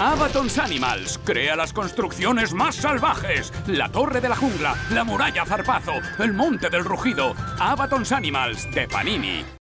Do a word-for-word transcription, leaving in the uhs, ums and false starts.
Avatons Animals crea las construcciones más salvajes. La Torre de la Jungla, la Muralla Zarpazo, el Monte del Rugido. Avatons Animals de Panini.